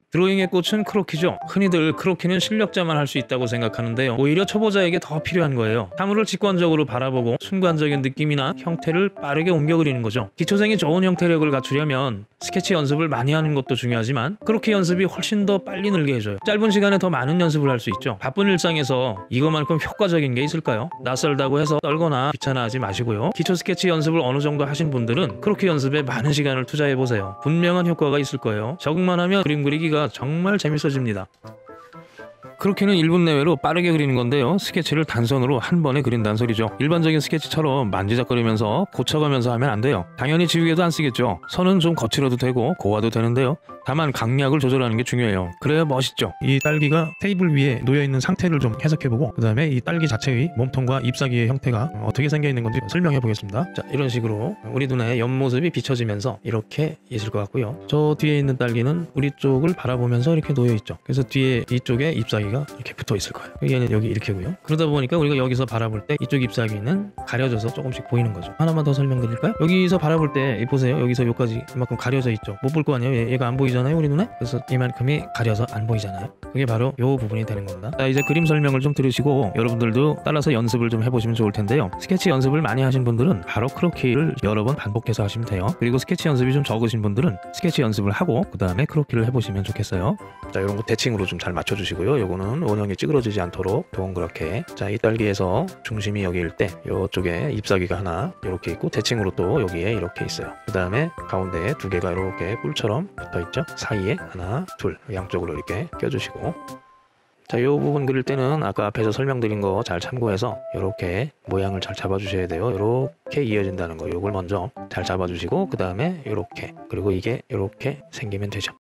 드로잉의 꽃은 크로키죠. 흔히들 크로키는 실력자만 할 수 있다고 생각하는데요. 오히려 초보자에게 더 필요한 거예요. 사물을 직관적으로 바라보고 순간적인 느낌이나 형태를 빠르게 옮겨 그리는 거죠. 기초생이 좋은 형태력을 갖추려면 스케치 연습을 많이 하는 것도 중요하지만 크로키 연습이 훨씬 더 빨리 늘게 해줘요. 짧은 시간에 더 많은 연습을 할 수 있죠. 바쁜 일상에서 이것만큼 효과적인 게 있을까요? 낯설다고 해서 떨거나 귀찮아하지 마시고요. 기초 스케치 연습을 어느 정도 하신 분들은 크로키 연습에 많은 시간을 투자해보세요. 분명한 효과가 있을 거예요. 적응만 하면 그림 그리기가 정말 재밌어집니다. 크로키는 1분 내외로 빠르게 그리는 건데요. 스케치를 단선으로 한 번에 그린다는 소리죠. 일반적인 스케치처럼 만지작거리면서 고쳐가면서 하면 안 돼요. 당연히 지우개도 안 쓰겠죠. 선은 좀 거칠어도 되고 고와도 되는데요. 다만 강약을 조절하는 게 중요해요. 그래야 멋있죠. 이 딸기가 테이블 위에 놓여있는 상태를 좀 해석해보고 그 다음에 이 딸기 자체의 몸통과 잎사귀의 형태가 어떻게 생겨있는 건지 설명해 보겠습니다. 자, 이런 식으로 우리 눈에 옆모습이 비춰지면서 이렇게 있을 것 같고요. 저 뒤에 있는 딸기는 우리 쪽을 바라보면서 이렇게 놓여있죠. 그래서 뒤에 이쪽에 잎사귀가 이렇게 붙어 있을 거예요. 얘는 여기 이렇게고요. 그러다 보니까 우리가 여기서 바라볼 때 이쪽 잎사귀는 가려져서 조금씩 보이는 거죠. 하나만 더 설명드릴까요? 여기서 바라볼 때 보세요. 여기서 여기까지 이만큼 가려져 있죠. 못 볼 거 아니에요. 얘가 안 보이잖아요, 우리 눈에. 그래서 이만큼이 가려서 안 보이잖아요. 그게 바로 요 부분이 되는 겁니다. 자, 이제 그림 설명을 좀 들으시고 여러분들도 따라서 연습을 좀 해보시면 좋을 텐데요. 스케치 연습을 많이 하신 분들은 바로 크로키를 여러 번 반복해서 하시면 돼요. 그리고 스케치 연습이 좀 적으신 분들은 스케치 연습을 하고 그 다음에 크로키를 해보시면 좋겠어요. 자, 이런 거 대칭으로 좀 잘 맞춰주시고요. 요거는 원형이 찌그러지지 않도록 동그랗게. 자, 이 딸기에서 중심이 여기일 때 요쪽에 잎사귀가 하나 이렇게 있고 대칭으로 또 여기에 이렇게 있어요. 그 다음에 가운데에 두 개가 이렇게 뿔처럼 붙어 있죠. 사이에 하나, 둘 양쪽으로 이렇게 껴주시고. 자, 이 부분 그릴 때는 아까 앞에서 설명드린 거 잘 참고해서 이렇게 모양을 잘 잡아주셔야 돼요. 이렇게 이어진다는 거, 요걸 먼저 잘 잡아주시고 그 다음에 이렇게, 그리고 이게 이렇게 생기면 되죠.